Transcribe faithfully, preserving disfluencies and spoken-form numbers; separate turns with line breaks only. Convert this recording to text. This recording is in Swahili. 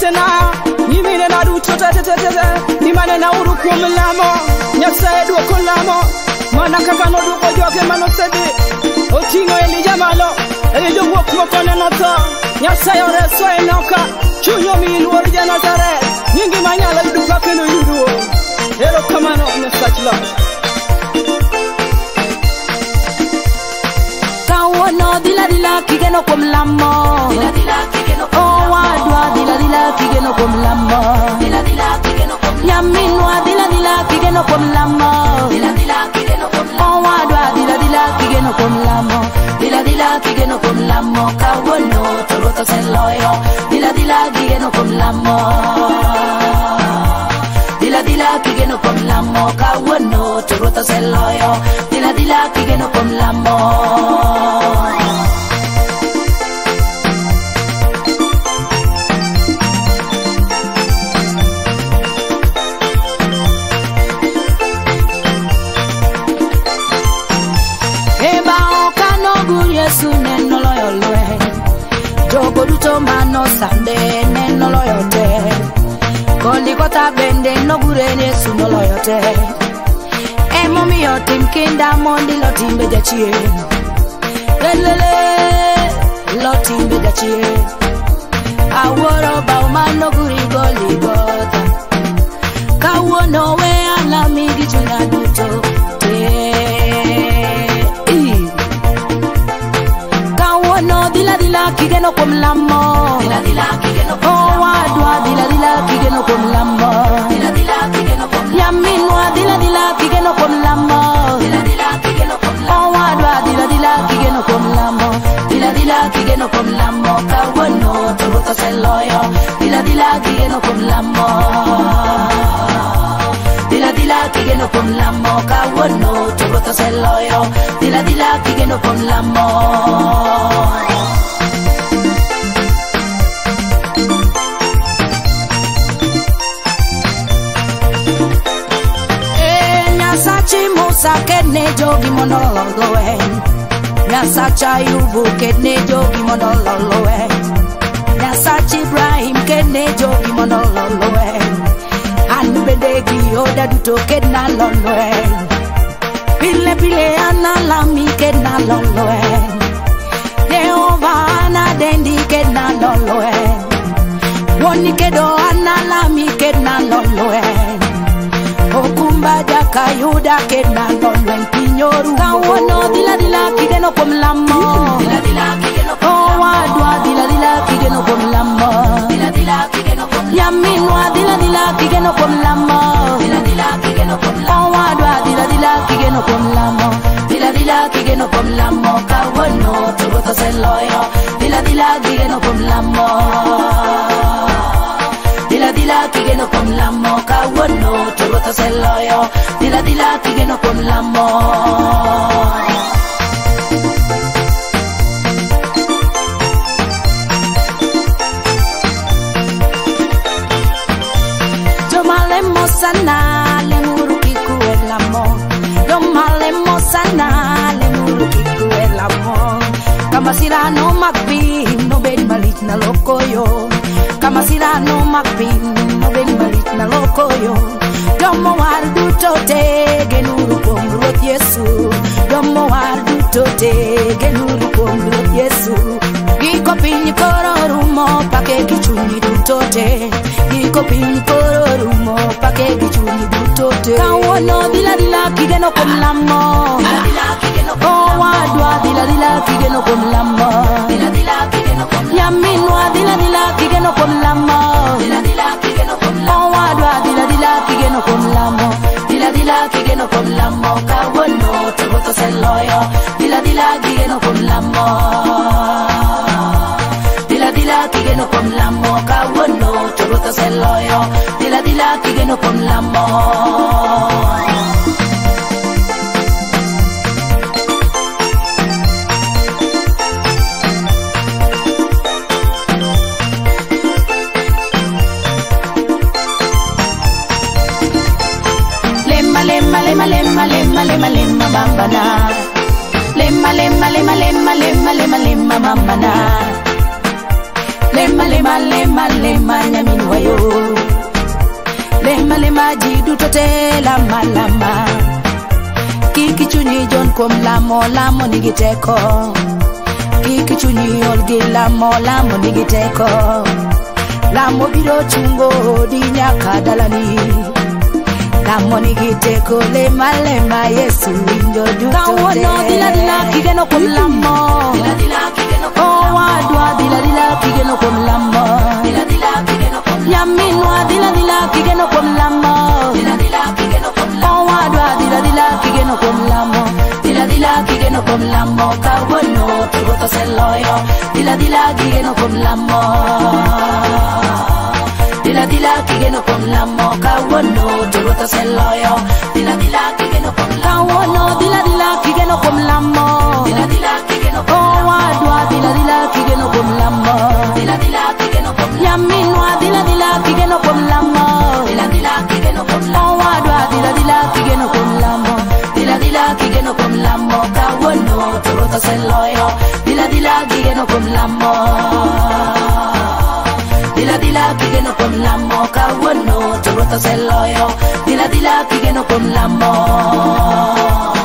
na Nimine na duto tete tete Nimane na uru kumilamo Nyapsa edu kulamo Mana kakano duko joke mano sedi Otingo elija malo Elijo wok mokone noto Nyapsa yore so enoka Chunyo milu orija natare Nyingi manyala duka kenu yuduo Ero kamano mesachlo
Kawono dila dila kigeno kumlamo Dila dila kigeno kumlamo Oh wadwa dila dila kigeno kumlamo Dila dila kigeno kumlamo Nyaminwa dila dila kigeno kumlamo Dila dila kigeno kumlamo Oh wadwa dila dila kigeno kumlamo Dila dila kigeno kumlamo Kawono toroto seloyo Dila dila kigeno kumlamo Dila dila kigeno kumlamo Kawono toroto seloyo Dila dila kigeno kumlamo Yesu neno loyo lwe Jogo duto mano sande neno loyo te Kondi kota bende no gure Yesu no loyo te Emo miyo tim kinda mondi lo timbe jachie Lelele lo timbe jachie Aworo ba umano guri goli gota Kawono we alami gichuna duto te No dila dila kigeno kumlamo Dila dila kigeno kumlamo Oh wadwa dila dila kigeno kumlamo Dila dila kigeno kumlamo Yaminwa dila dila kigeno kumlamo Dila dila kigeno kumlamo Oh wadwa dila dila kigeno kumlamo Dila dila kigeno kumlamo Kawono toroto seloyo Dila dila kigeno kumlamo Dila dila kigeno kumlamo Kawono toroto seloyo Dila dila kigeno kumlamo Musa kene jogi monololoe Nyasacha yubu kene jogi monololoe Nyasacha Ibrahim kene jogi monololoe Anubedegi oda duto kena loloe Pile pile analami kena loloe Jehovah anadendi kena loloe Woni kedo analami kena loloe Okumba jaka yuda kena nolwen pinyoru Kawono dila dila kigeno kumlamo Dila dila kigeno kumlamo Oh wadwa dila dila kigeno kumlamo Dila dila kigeno kumlamo Yaminwa dila dila kigeno kumlamo Dila dila kigeno kumlamo Oh wadwa dila dila kigeno kumlamo Dila dila kigeno kumlamo Kawono toroto seloyo Dila dila kigeno kumlamo Dila dila kigeno kumlamo Kawono toroto seloyo Dila dila kigeno kumlamo Jomale mosana le muru kiku elamo Jomale mosana le muru kiku elamo Kama sila no magbi no ben malit na lokoyo Kama sila no magpin no ben malit na lokoyo Domo wardu tote genuru pomrot Yesu Domo wardu tote genuru pomrot Yesu Giko pini koro rumo pake kichuni dutote Giko pini koro rumo pake kichuni dutote Kawono dila dila kigeno kumlamo Dila dila kigeno kumlamo Oh wadwa dila dila kigeno kumlamo Dila dila kigeno kumlamo Yaminwa dila dila kigeno kumlamo Dila dila kigeno kumlamo Oh wadwa dila dila kigeno kumlamo Dila dila kigeno kumlamo Kawono toroto seloyo Dila dila kigeno kumlamo Dila dila kigeno kumlamo Kawono toroto seloyo Dila dila kigeno kumlamo Lemma lemma lemma lemma lemma lemma bambana Lemma lemma lemma lemma lemma lemma lemma bambana Lema lema lema lema nyamin wayo. Lema lema jidu tote lama lama. Kiki chuni jon kom lamo lamo nigiteko. Kiki chuni olgi lamo lamo nigiteko. Lamo biro chungo di nyaka dalani. Lamo nigiteko lema lema Yesu injo jutote. Kawono dila dila kigeno kom lamo. Dila dila kigeno kom lamo. Oh wadwa dila dila kigeno kom lamo. Dila dila kigeno kom lamo. Yaminwa dila dila kigeno kom lamo. Dila dila kigeno kom lamo. Oh wadwa dila dila kigeno kom lamo. Dila dila kigeno kom lamo. Kawono tugoto seloyo. Dila dila kigeno kom lamo. Dila dila kigeno kom lamo. Kawono tugoto seloyo. Dila dila kigeno kom lamo. Kawono dila dila kigeno kom lamo. Dila dila kigeno kom lamo. Oh wadwa dila dila kigeno kom lamo. Dila dila kigeno kom lamo. Yaminwa dila dila kigeno kom lamo. Dila dila kigeno kom lamo. Oh wadwa dila dila kigeno kom lamo. Dila dila kigeno kom lamo. Kawono tugoto seloyo. Dila dila kigeno kom lamo. Dila dila kigeno kom lamo. Kawono tugoto seloyo. Dila dila kigeno kom lamo.